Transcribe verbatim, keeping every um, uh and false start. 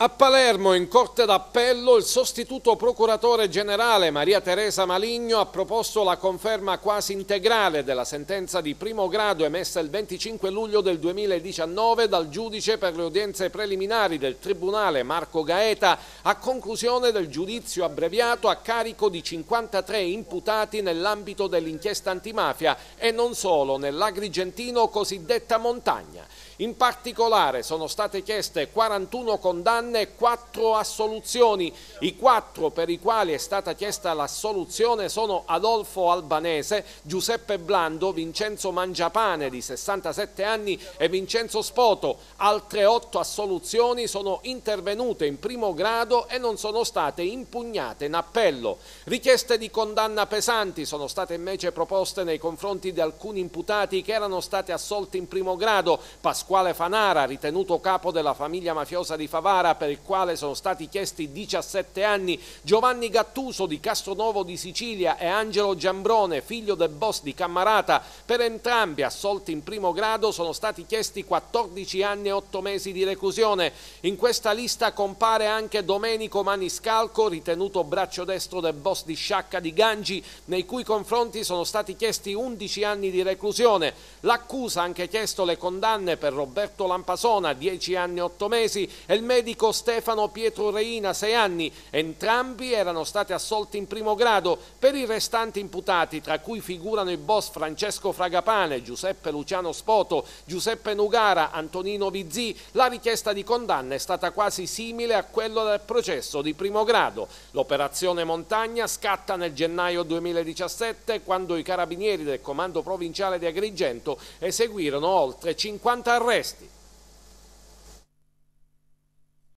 A Palermo, in Corte d'Appello, il sostituto procuratore generale Maria Teresa Maligno ha proposto la conferma quasi integrale della sentenza di primo grado emessa il venticinque luglio del duemiladiciannove dal giudice per le udienze preliminari del Tribunale Marco Gaeta a conclusione del giudizio abbreviato a carico di cinquantatré imputati nell'ambito dell'inchiesta antimafia e non solo nell'Agrigentino cosiddetta Montagna. In particolare sono state chieste quarantuno condanne e quattro assoluzioni. I quattro per i quali è stata chiesta l'assoluzione sono Adolfo Albanese, Giuseppe Blando, Vincenzo Mangiapane di sessantasette anni e Vincenzo Spoto. Altre otto assoluzioni sono intervenute in primo grado e non sono state impugnate in appello. Richieste di condanna pesanti sono state invece proposte nei confronti di alcuni imputati che erano stati assolti in primo grado. Pasquale Fanara, ritenuto capo della famiglia mafiosa di Favara, per il quale sono stati chiesti diciassette anni, Giovanni Gattuso di Castronovo di Sicilia e Angelo Giambrone, figlio del boss di Cammarata. Per entrambi assolti in primo grado sono stati chiesti quattordici anni e otto mesi di reclusione. In questa lista compare anche Domenico Maniscalco, ritenuto braccio destro del boss di Sciacca di Gangi, nei cui confronti sono stati chiesti undici anni di reclusione. L'accusa ha anche chiesto le condanne per Roberto Lampasona, dieci anni e otto mesi, e il medico Stefano Pietro Reina, sei anni. Entrambi erano stati assolti in primo grado. Per i restanti imputati, tra cui figurano i boss Francesco Fragapane, Giuseppe Luciano Spoto, Giuseppe Nugara, Antonino Vizzì, la richiesta di condanna è stata quasi simile a quella del processo di primo grado. L'operazione Montagna scatta nel gennaio duemiladiciassette, quando i carabinieri del Comando Provinciale di Agrigento eseguirono oltre cinquanta arresti.